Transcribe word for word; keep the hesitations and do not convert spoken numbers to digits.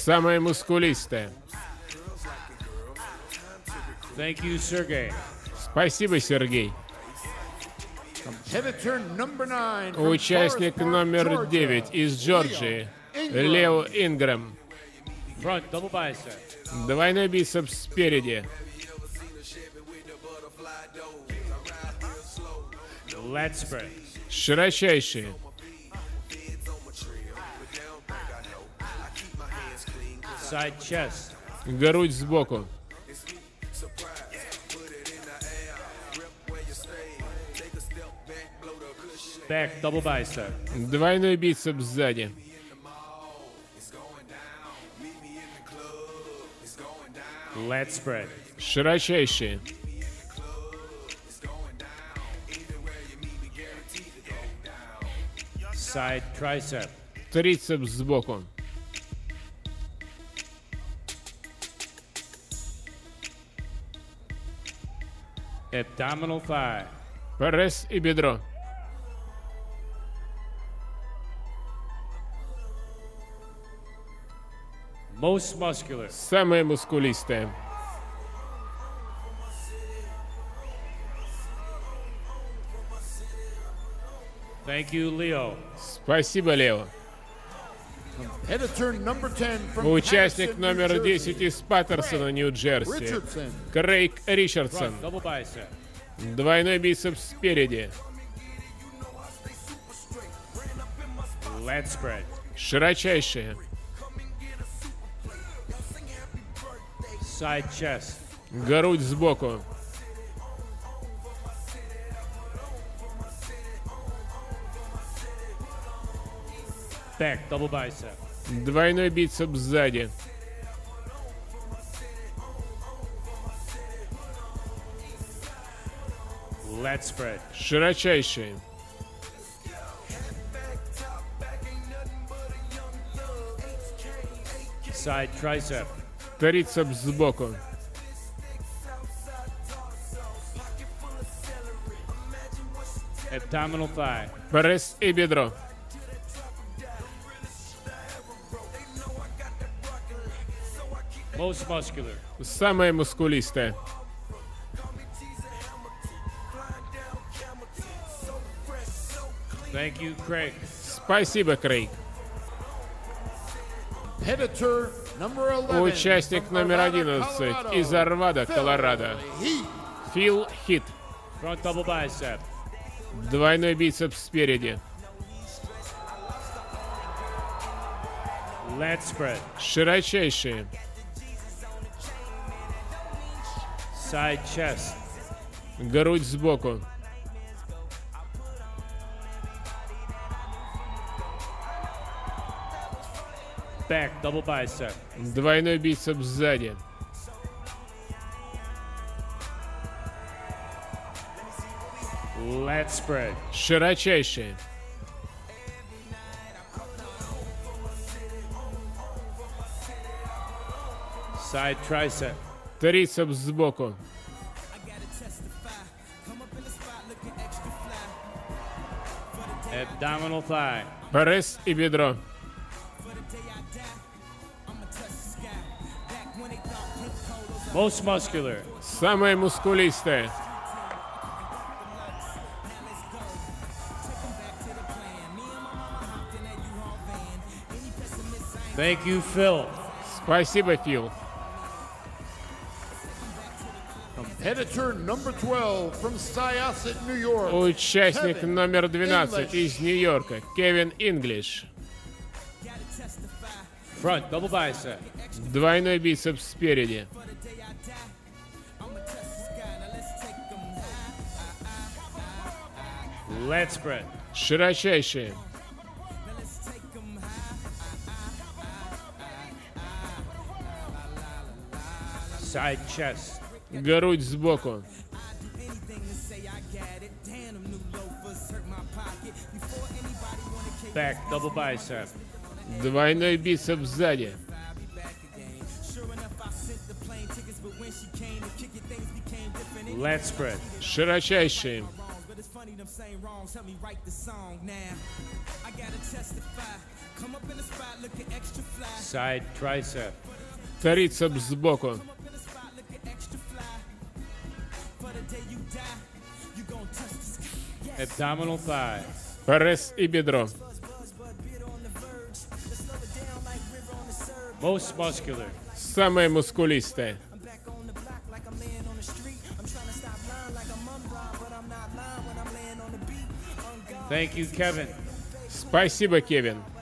Самая мускулистая. Thank you, Sergey. Спасибо, Сергей. Competitor number nine from Участник Forest Park, номер Georgia, девять из Джорджии. Лео Ингрэм. Front double bicep. Двойной бицепс спереди. Lat spread. Широчайшие. Side chest. Грудь сбоку. Back double bicep. Двойной бицепс сзади. Lat spread. Широчайшие. Side tricep. Трицепс сбоку. Abdominal thigh. Пресс и бедро. Most muscular. Самая мускулистая. Thank you, Leo. Спасибо, Лео. Competitor number ten from Участник Patterson, New номер Jersey, десять из Паттерсона, Нью-Джерси. Richardson. Крейг Ричардсон. Front double bicep. Двойной бицепс спереди. Lat spread. Широчайшие. Side chest. Грудь сбоку. Back double bicep. Двойной бицепс сзади. Lat spread. Широчайшие. Side tricep. Трицепс сбоку. Abdominal thigh. Пресс и бедро. Most muscular. Самая мускулистая. Thank you, Craig. Спасибо, Крейг. Competitor number eleven Участник from номер Arvada, одиннадцать Colorado, из Арвада, Phil Колорадо. Heath. Фил Хит. Front double bicep. Двойной бицепс спереди. Lat spread. Широчайшие. Side chest. Грудь сбоку. Back double bicep. Двойной бицепс сзади. Lat spread. Широчайшие. Side tricep. Трицепс сбоку. Abdominal thigh. Пресс и бедро. Most muscular. Самая мускулистая. Thank you, Phil. Спасибо, Фил. Competitor number twelve from Syosset, New York. Участник Kevin номер двенадцать English. из Нью-Йорка. Кевин Инглиш. Front double bicep. Двойной бицепс спереди. Lat spread. Широчайшие. Side chest. Грудь сбоку. Back double bicep. Двойной бицепс сзади. Lat spread. Широчайшие. saying wrongs, help me write the song now. I gotta testify. Come up in the spot looking extra fly. Side tricep. Трицепс сбоку. Come up in the spot looking extra fly. For the day you die, you gon' touch the sky. Yes. Abdominal thigh. Пресс и бедро. Buzz, buzz, but beat on the verge. Let's slow it down like river on the surge. Most muscular. Самое мускулистое. I'm back on the block like I'm laying on the street. I'm trying to stop lying like I'm unrobbed, but I'm not lying when I'm laying on the beat. On God. Thank you, Kevin. Спасибо, Кевин.